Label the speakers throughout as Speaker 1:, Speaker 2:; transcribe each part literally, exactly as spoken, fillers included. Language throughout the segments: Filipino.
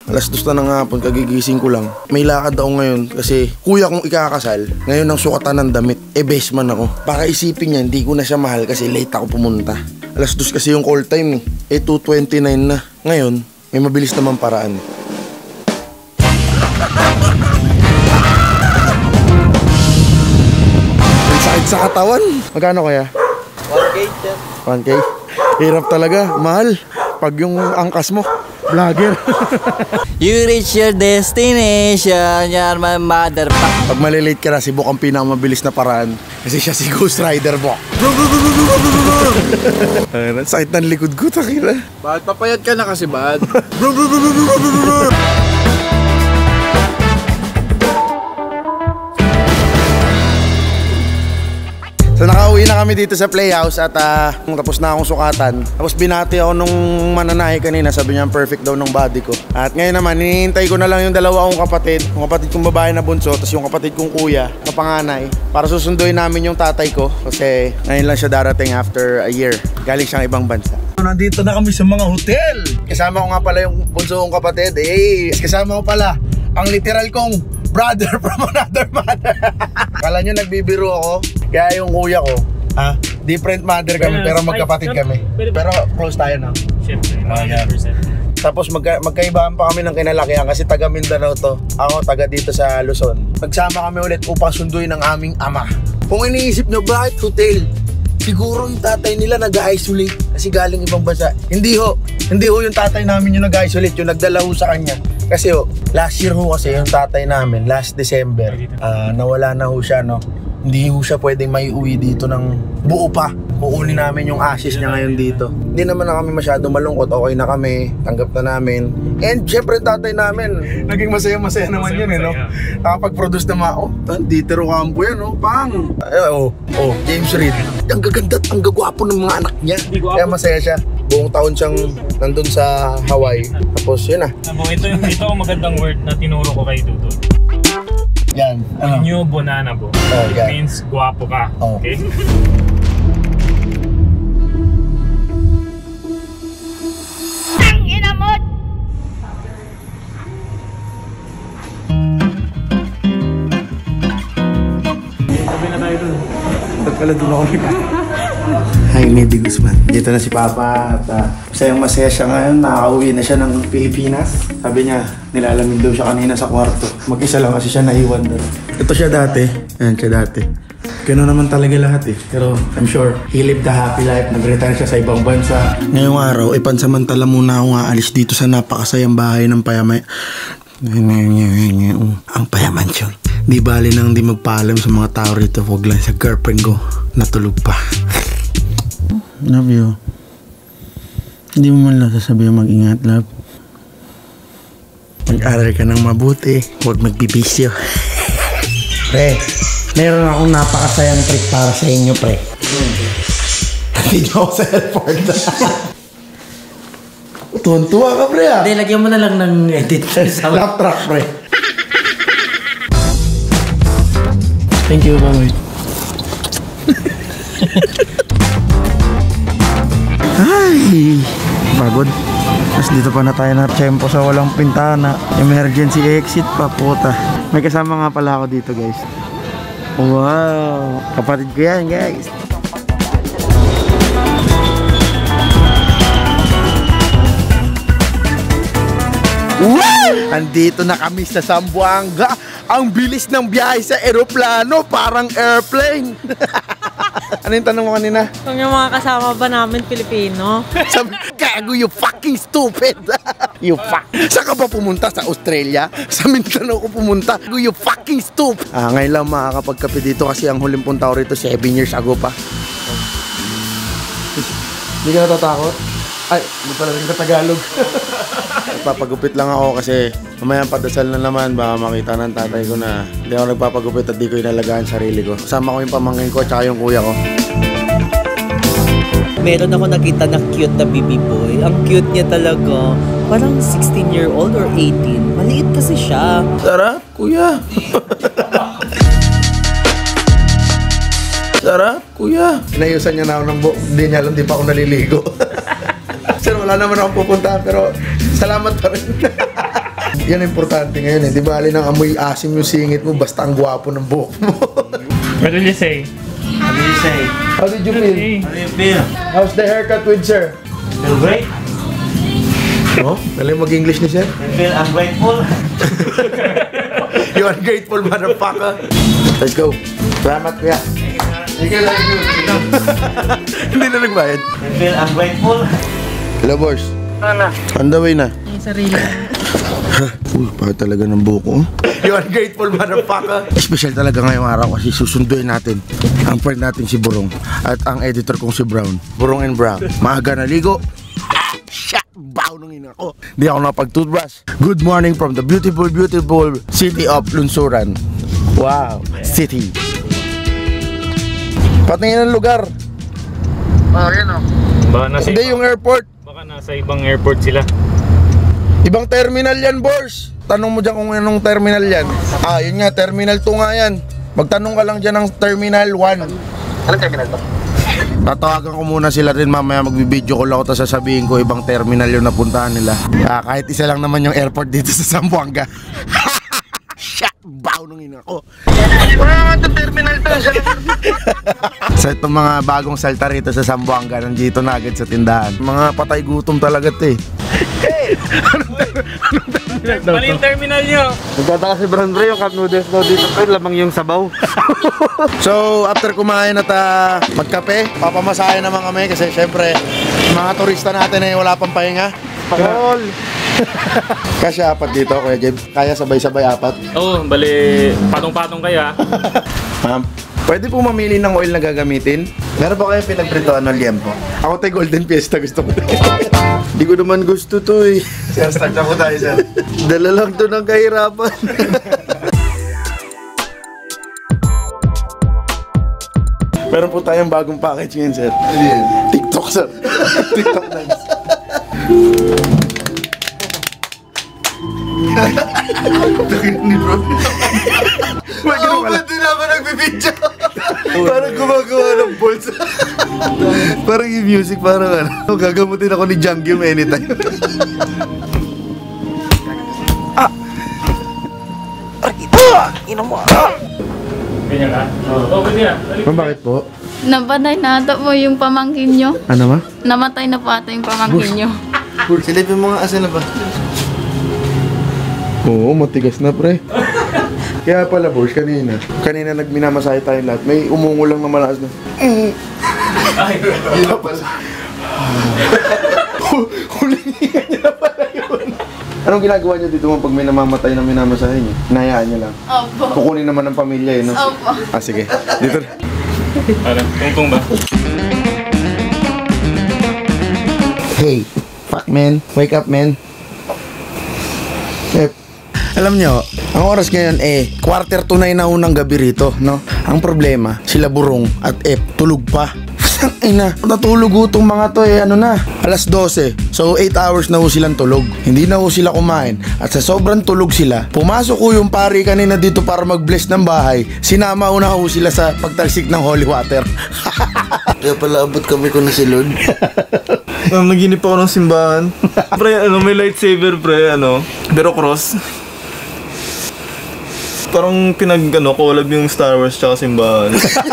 Speaker 1: Alas dos na ng hapon, kagigising ko lang. May lakad ako ngayon kasi kuya kong ikakasal. Ngayon ang sukatan ng damit. Eh, best man ako. Baka isipin niya, hindi ko na siya mahal kasi late ako pumunta. Alas dos kasi yung call time eh. Eh, two twenty-nine na. Ngayon, may mabilis naman paraan. Ang sakit sa katawan. Magkano kaya?
Speaker 2: one K, sir.
Speaker 1: one K? Hirap talaga. Mahal. Pag yung angkas mo, vlogger.
Speaker 2: You reach your destination, you're my mother.
Speaker 1: Pag malilate ka na, si Bok ang pinakamabilis na paraan. Kasi siya si Ghost Rider, Bok. Ayun, sakit ng likod ko, takila.
Speaker 3: Bad, papayat ka na kasi, bad.
Speaker 1: So nakauwi na kami dito sa playhouse at uh, tapos na akong sukatan. Tapos binati ako nung mananahe kanina, sabi niya perfect daw ng body ko. At ngayon naman, hinihintay ko na lang yung dalawa kong kapatid, yung kapatid kong babae na bunso, tapos yung kapatid kong kuya, na panganay, para susunduin namin yung tatay ko kasi ngayon lang siya darating after a year. Galing siyang ibang bansa. Nandito na kami sa mga hotel. Kasama ko nga pala yung bunso kong kapatid. Eh, kasama ko pala ang literal kong brother from another mother. Kala nyo nagbibiro ako. Kaya yung kuya ko, ha? Different mother kami, pero magkapatid kami. Pero close tayo na.
Speaker 4: Siyempre, one hundred percent.
Speaker 1: Tapos magka, magkaibahan pa kami ng kinalakihan kasi taga Mindanao to. Ako taga dito sa Luzon. Nagsama kami ulit upang sunduin ang aming ama. Kung iniisip nyo, bakit hotel? Siguro yung tatay nila nag-isolate kasi galing ibang bansa. Hindi ho. Hindi ho yung tatay namin yung nag-isolate, yung nagdala ho sa kanya. Kasi ho, last year ho kasi yung tatay namin, last December, uh, nawala na ho siya, no? Hindi ho siya pwedeng may uwi dito ng buo pa. Kukunin namin yung ashes niya ngayon dito. Hindi naman na kami masyado malungkot. Okay na kami. Tanggap na namin. And syempre tatay namin, naging masaya-masaya naman masaya, yun eh, no? Nakapag-produce na mga, oh, Ditero Campo yan, oh, pang. Eh, oh, oh, James Reid. Ang gaganda at ang gagwapo ng mga anak niya. Kaya masaya siya. Buong taon siyang nandun sa Hawaii. Tapos yun na.
Speaker 4: Ito yung ito ang magandang word na tinuro ko kay Dudut.
Speaker 1: Yan. Ano?
Speaker 4: New banana bo.
Speaker 1: Oh,
Speaker 4: it
Speaker 1: yan.
Speaker 4: means guwapo ka.
Speaker 1: Oh.
Speaker 4: Okay?
Speaker 5: Ang ina mo!
Speaker 4: Sabi na tayo dun.
Speaker 1: Ba't pala doon ako lipat? Hi, Medi Guzman. Dito na si Papa at uh, masayang masaya siya ngayon. Nakakauwi na siya ng Pilipinas. Sabi niya, nilalamig daw siya kanina sa kwarto. Mag-isa lang kasi siya naiwan doon. Ito siya dati. Ayan siya dati. Gano'n naman talaga lahat eh. Pero I'm sure he lived the happy life. Nag-retire siya sa ibang bansa. Ngayong araw, eh pansamantala muna ako nga alis dito sa napakasayang bahay ng Payamay. Ang Payamansyon. Di bali nang di magpaalam sa mga tao rito. Huwag lang sa girlfriend ko. Natulog pa. Love you. Hindi mo man lang sasabihin mag-ingat, love. Mag-aral ka ng mabuti. Huwag magbibisyo. Pre, meron akong napakasayang trick para sa inyo, pre. Hindi nyo ako sa airport. Tuwan-tuwa ka, pre, ah.
Speaker 2: Hindi, lagyan mo na lang ng edit.
Speaker 1: Lap track, pre. Thank you, Bamit. Ay, pagod. Tapos dito pa na tayo na tempo sa walang pintana. Emergency exit pa, puta. May kasama nga pala ako dito, guys. Wow, kapatid ko yan, guys. Wow! Andito na kami sa Zamboanga. Ang bilis ng biyahe sa eroplano, parang airplane. Ano yung tanong mo kanina?
Speaker 6: Kung yung mga kasama ba namin Pilipino?
Speaker 1: Sabi, gago, you fucking stupid. You fuck. Saan ka ba pumunta? Sa Australia? Sa Mindanao ko pumunta. You fucking stupid. Ah, ngayon lang makakapagkape dito kasi ang huling punta ko rito seven years ago pa. Hindi ka natatakot? Ay, hindi pala rin ka Tagalog. Nagpapagupit lang ako kasi mamaya padasal na naman. Baka makita ng tatay ko na hindi ako nagpapagupit at di ko inalagaan sarili ko. Kasama ko yung pamangkin ko at saka yung kuya ko.
Speaker 2: Meron ako nakita na cute na baby boy. Ang cute niya talaga. Parang sixteen year old or eighteen. Maliit kasi siya.
Speaker 1: Sarap, kuya. Sarap, kuya. Inayusan niya na ako ng buhok. Hindi niya alam, di pa ako naliligo. Sir, wala naman akong pupunta pero salamat pa rin. Yan ang importante ngayon eh. Di ba, alin ang amoy asim yung singit mo, basta ang gwapo ng buhok mo.
Speaker 4: What did you say?
Speaker 7: What do you say?
Speaker 1: How did you feel?
Speaker 4: Hey.
Speaker 7: How do you feel?
Speaker 1: How's the haircut with sir?
Speaker 7: Feel great?
Speaker 1: Oh, galing mag-English ni sir.
Speaker 7: I feel ungrateful?
Speaker 1: You ungrateful motherfucker. Let's go. Salamat kuya. Thank you, thank you. Hindi na nagbayad.
Speaker 7: I feel ungrateful?
Speaker 1: Hello, boss. Ano? On the way na.
Speaker 6: Yung sarili.
Speaker 1: Uy, bakit talaga ng buko? You ungrateful motherfucker. Special talaga ngayong araw kasi susunduin natin ang friend natin si Burong at ang editor kong si Brown. Burong and Brown. Maaga naligo. Shit! Baw nung ina ko. Di ako napag-toothbrush. Good morning from the beautiful, beautiful city of Lunsuran. Wow! City. Patingin ang lugar. Oh, yan o.
Speaker 4: Baka nasa,
Speaker 1: Hindi yung airport.
Speaker 4: baka nasa ibang airport sila.
Speaker 1: Ibang terminal yan, boss. Tanong mo dyan kung anong terminal yan. Ah, yun nga, terminal two nga yan. Magtanong ka lang dyan ng terminal one. Anong terminal to? Tatawagan ko muna sila rin mamaya, magbibideo call ako, tapos sasabihin ko ibang terminal yung napuntahan nila. Ah, kahit isa lang naman yung airport dito sa Zamboanga. Shit! Baw nung ina ko. Wala nga terminal to. Sa itong mga bagong salta rito sa Zamboanga, nandito na agad sa tindahan. Mga patay gutom talaga ito eh.
Speaker 4: Mali yung terminal nyo.
Speaker 3: Nagtataka si Brown Bre, yung cup noodles daw dito pre, lamang yung sabaw.
Speaker 1: So, after kumain at uh, magkape, papamasahe naman kami kasi syempre, mga turista natin ay wala pang pahinga.
Speaker 3: Pakol!
Speaker 1: Kasi apat dito, Kuya Jeb. Kaya sabay-sabay apat.
Speaker 4: Oo, oh, bali patong-patong kaya.
Speaker 1: Ma'am, pwede po mamili ng oil na gagamitin? Meron ba kayo pinagpritoan ng liempo? Ako tayo Golden Fiesta gusto ko. Hindi ko naman gusto to eh. Sir, start na po tayo, sir. Dala lang to ng kahirapan. Meron po tayong bagong package ngayon, sir. TikTok, sir. TikTok dance. Ni bro. Wag mo ba din naman nagbibidyo? Parang gumagawa ng balls. Parang yung music, parang ano. Gagamutin ako ni Jangyum anytime. Ah! Ah! Ina mo! Ah!
Speaker 4: Ganyan ka? Oo, pwede na.
Speaker 1: Ma'am, bakit po?
Speaker 8: Napatay na ata po yung pamangkin nyo.
Speaker 1: Ano ma?
Speaker 8: Namatay na po ata yung pamangkin nyo.
Speaker 1: Silipin mo nga, asan na ba? Oo, matigas na pre. Kaya pala boss, kanina Kanina nagminamasahe tayo lahat. May umungo lang na malakas na
Speaker 4: Ay,
Speaker 1: yun na pala. Huling higa niya na pala yun. Anong ginagawa niyo dito mo pag may namamatay na minamasahe niyo? Hinahayaan niyo lang?
Speaker 8: Opo.
Speaker 1: Kukunin naman ng pamilya eh, no?
Speaker 8: Opo.
Speaker 1: Ah, sige. Dito.
Speaker 4: parang tungtong ba?
Speaker 1: Hey, fuck man. Wake up man. Eh, alam nyo, ang oras ngayon eh, quarter to nine na unang gabi rito, no? Ang problema, sila Burong at Ep, tulog pa. Ay na, natulog utong mga to eh, ano na, alas dose. So, eight hours na ho silang tulog. Hindi na ho sila kumain. At sa sobrang tulog sila, pumasok ko yung pari kanina dito para mag-bless ng bahay. Sinama ho na ho sila sa pagtalsik ng holy water. Kaya pala abot kami ko na si Lord.
Speaker 3: Um, naginip ako ng simbahan. Pre, ano, may lightsaber pre, ano, pero cross. Parang pinag, ano, collab yung Star Wars tsaka simbahan.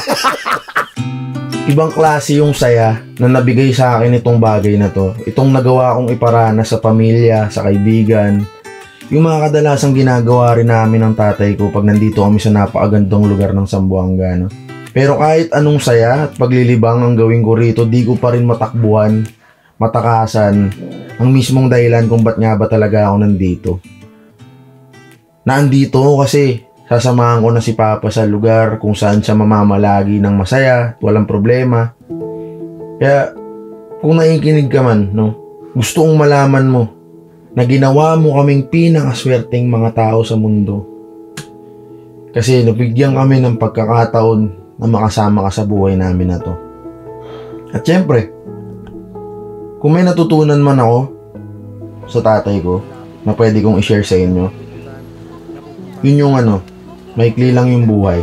Speaker 1: Ibang klase yung saya na nabigay sa akin itong bagay na to. Itong nagawa kong iparana sa pamilya, sa kaibigan. Yung mga kadalasang ginagawa rin namin ng tatay ko pag nandito kami sa napakagandang lugar ng Zamboanga, no? Pero kahit anong saya at paglilibang ang gawin ko rito, di ko pa rin matakbuhan, matakasan ang mismong dahilan kung ba't nga ba talaga ako nandito. Nandito ako kasi sasamahan ko na si Papa sa lugar kung saan siya mamamalagi ng masaya at walang problema. Kaya kung naikinig ka man, no, gusto kong malaman mo na ginawa mo kaming pinakaswerteng mga tao sa mundo. Kasi nabigyan kami ng pagkakataon na makasama ka sa buhay namin na to. At syempre, kung may natutunan man ako sa tatay ko na pwede kong i-share sa inyo, yun yung ano, maikli lang yung buhay.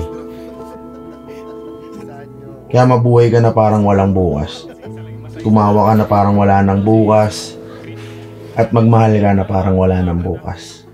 Speaker 1: Kaya mabuhay ka na parang walang bukas. Tumawa ka na parang wala nang bukas. At magmahal ka na parang wala nang bukas.